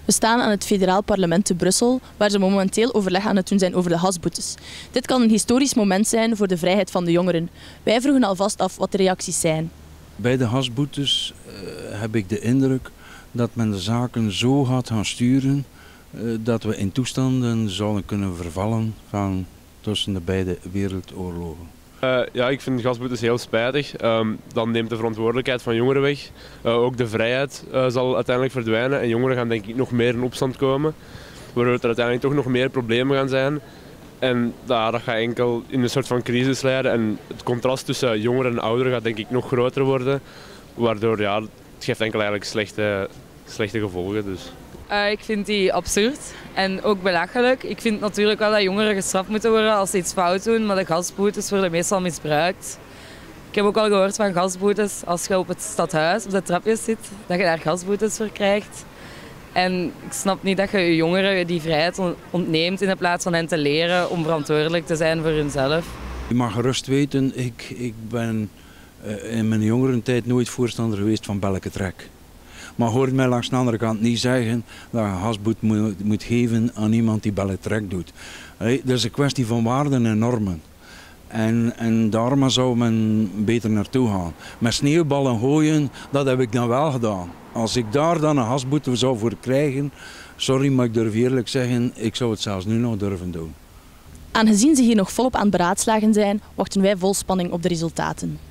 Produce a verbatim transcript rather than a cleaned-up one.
We staan aan het federaal parlement te Brussel, waar ze momenteel overleg aan het doen zijn over de gasboetes. Dit kan een historisch moment zijn voor de vrijheid van de jongeren. Wij vroegen alvast af wat de reacties zijn. Bij de gasboetes uh, heb ik de indruk dat men de zaken zo gaat gaan sturen uh, dat we in toestanden zouden kunnen vervallen van tussen de beide wereldoorlogen. Uh, ja, ik vind gasboetes heel spijtig. Um, dan neemt de verantwoordelijkheid van jongeren weg. Uh, ook de vrijheid uh, zal uiteindelijk verdwijnen en jongeren gaan denk ik nog meer in opstand komen. Waardoor er uiteindelijk toch nog meer problemen gaan zijn. En ja, dat gaat enkel in een soort van crisis leiden. En het contrast tussen jongeren en ouderen gaat denk ik nog groter worden. Waardoor ja, het geeft enkel eigenlijk slechte, slechte gevolgen. Dus. Uh, ik vind die absurd en ook belachelijk. Ik vind natuurlijk wel dat jongeren gestraft moeten worden als ze iets fout doen, maar de gasboetes worden meestal misbruikt. Ik heb ook al gehoord van gasboetes als je op het stadhuis, op de trapjes zit, dat je daar gasboetes voor krijgt. En ik snap niet dat je je jongeren die vrijheid ontneemt in plaats van hen te leren om verantwoordelijk te zijn voor hunzelf. Je mag gerust weten, ik, ik ben uh, in mijn jongerentijd nooit voorstander geweest van belkentrek. Maar hoort mij langs de andere kant niet zeggen dat je een gasboete moet, moet geven aan iemand die belkentrek doet. Hey, dat is een kwestie van waarden en normen. En, en daar zou men beter naartoe gaan. Met sneeuwballen gooien, dat heb ik dan wel gedaan. Als ik daar dan een gasboete zou voor krijgen, sorry, maar ik durf eerlijk zeggen, ik zou het zelfs nu nog durven doen. Aangezien ze hier nog volop aan het beraadslagen zijn, wachten wij vol spanning op de resultaten.